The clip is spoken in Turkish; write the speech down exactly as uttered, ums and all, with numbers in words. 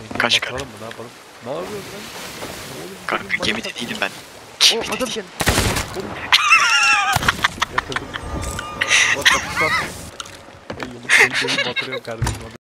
Kaç kat? Bakalım mı ne yapalım? Ne yapıyorsun lan? Oğlum, Kanka oğlum, gemide bana- değilim ben. O Gemide adam değilim. gel. Oğlum. Yatırdım. What the fuck? Ben Yunus Bey'in batırıyorum kardeşim.